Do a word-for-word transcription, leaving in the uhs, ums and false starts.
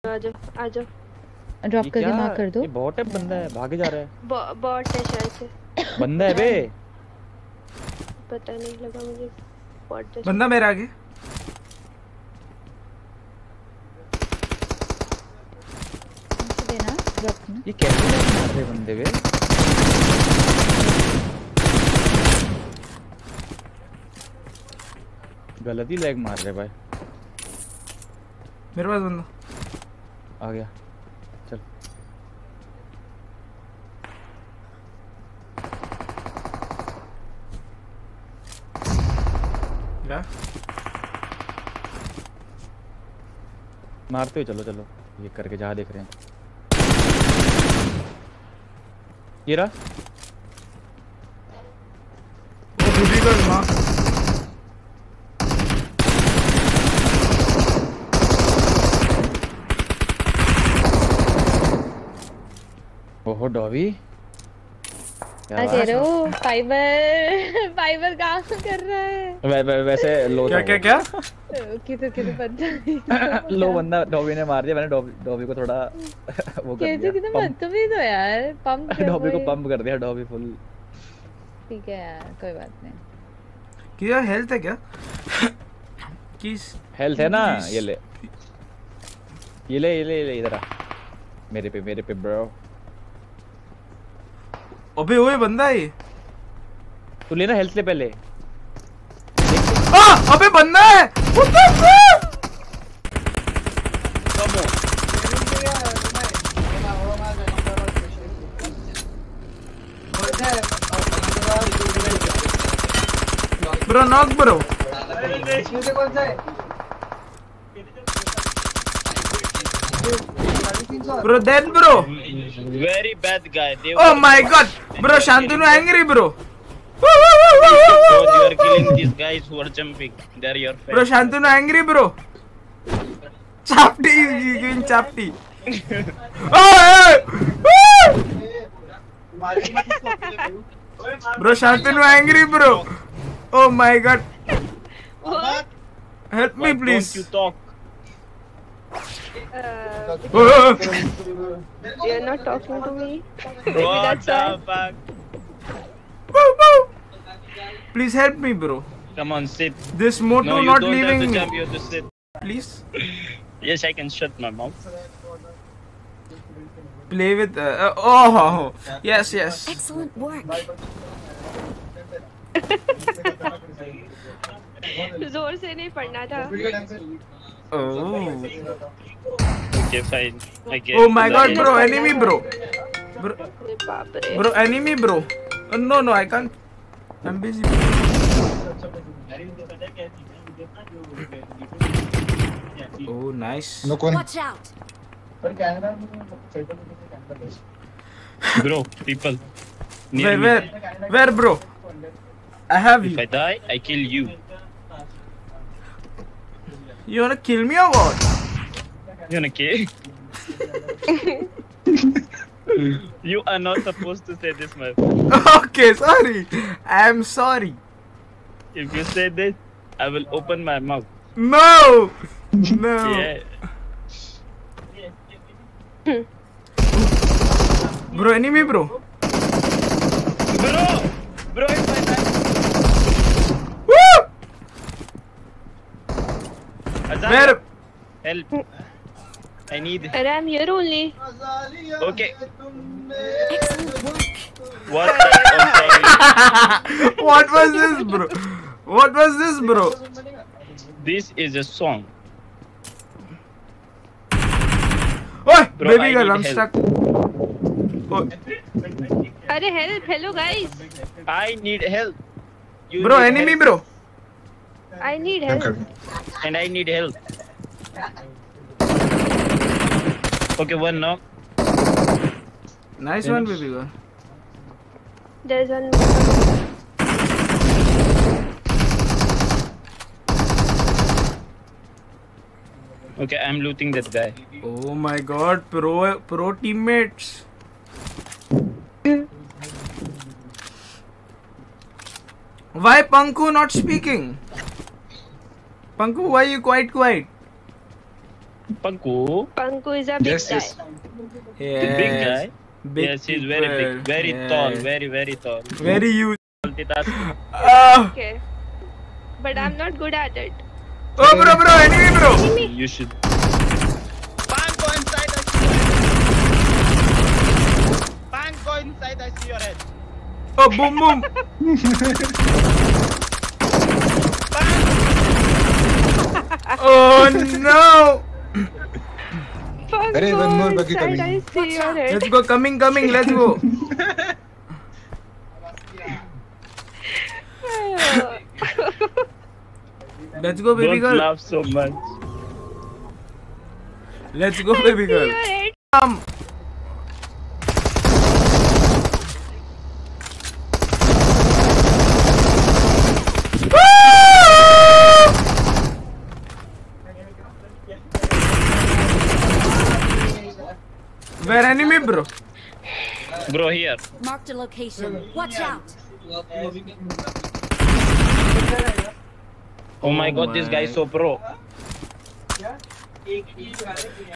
आजा आजा ड्रॉप करके मार्क कर दो। ये बॉट है बंदा है भागे जा रहा है। बॉट है शायद से। बंदा है बे। पता नहीं लगा मुझे बॉट है। बंदा मेरे आगे। देना ड्रॉप करना। ये कैसे मार रहे बंदे बे। गलत ही लैग मार रहे भाई। मेरे पास बंदा आ गया चल। क्या मारते हुए चलो चलो ये करके जहाँ देख रहे हैं। ये रहा वो दूसरी का मां। ओहो डॉबी क्या कह रहे हो? फाइबर फाइबर काम कर रहा है। वै, वै, वैसे लो क्या क्या क्या किधर किधर बंदा लो बंदा डॉबी ने मार दिया। मैंने डॉबी डॉबी को थोड़ा वो कर दिया। किधर बदतमीज हो यार। पंप कर डॉबी को पंप कर दिया। डॉबी फुल ठीक है यार कोई बात नहीं। क्या हेल्थ है क्या? किस हेल्थ है ना? ये ले ये ले ये ले, ये ले इधर आ मेरे पे मेरे पे ब्रो। अबे ओए बंदा है ये। तू लेना हेल्थ ले पहले। आ अबे बंदा है। What the fuck? Bro knock bro. Bro dead bro. Very bad guy. They Oh my god. Bro Shantanu angry bro. because you are killing these guys who are jumping. They're your friends. Bro Shantanu angry bro. Chapti is giving chapti. Oh, hey! Bro Shantanu angry bro. Oh my god. What? Help me Why please. Don't you talk? Uh, Oh, you're not talking to me. What That's the why. fuck? Bow, bow. Please help me bro. Come on, sit. This moto No, you not don't leaving have to me. jump. You have to sit. Please Yes, I can shut my mouth. play with. Uh, uh, oh yes yes. Excellent work. जोर से नहीं पढ़ना था। Oh. Okay, fine. I get. Oh my god bro enemy bro. Bro, बाप रे। bro enemy bro. Uh, no no I can't. I'm busy. Oh nice. Watch out. Bro, people. Near Where me. where where bro? I have If you. I die, I kill you. You wanna kill me or what? You wanna kill? You are not supposed to say this, my friend. Okay sorry. I'm sorry. If you say this, I will open my mouth. No. No. Yeah. Bro enemy bro. Bro! Bro, it's my time. Woo! Azar, Where? help. I need. अरे I'm here only. Okay. Excellent work. What? Okay. What was this bro? What was this bro? This is a song. Oh Bro, baby I girl need I'm help. stuck. Oh. अरे help, hello guys. I need help. You Bro need enemy help. bro. I need help. And I need help. Okay, one knock. Nice one baby girl. There's one. Okay, I'm looting that guy. Oh my god pro pro teammates. Why Panku not speaking? Panku, why you quite quiet? Panku, Panku is a big Yes, guy. yes. Yes. the big guy. Big Yes, he's very big, people. very Yes. tall, very very tall. Very huge. Multitasking. Ah. Okay. But I'm not good at it. Oh, bro, bro, enemy, bro. You should. Panko inside, I see your head. Panko inside, I see your head. Oh, boom, boom. Oh, no. Panku Arey, one more buggy inside, coming. I see your head. Let's go. Coming, coming. Let's go. Let's go, baby Don't girl. laugh so much. Let's go, baby girl. Your head. Um. Where enemy, bro? Bro, here. Marked a location. Watch out. Oh my Oh god, this guy is my. so pro.